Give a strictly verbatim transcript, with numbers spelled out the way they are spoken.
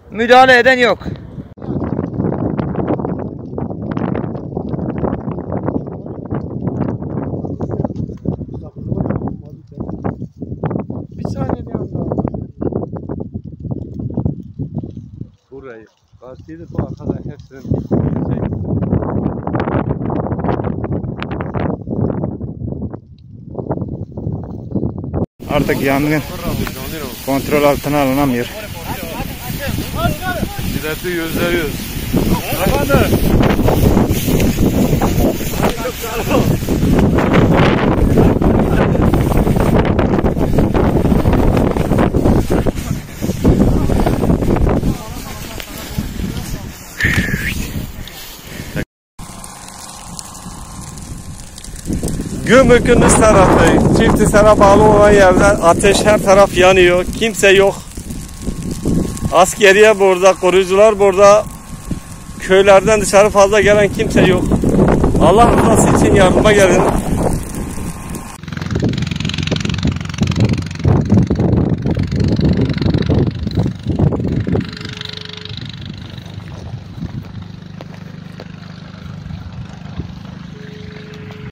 Müdahale eden yok. Bir saniye bir anda. Burayı. Karşıydı bu arkada hepsinin şey. Artık yangın kontrol altına alınamıyor. Şiddeti yüzde yüz. Gümrük'ün üst tarafı, Çiftisar'a bağlı olan yerde ateş, her taraf yanıyor, kimse yok. Askeriye burada, koruyucular burada, köylerden dışarı fazla gelen kimse yok. Allah rızası için yardıma gelin.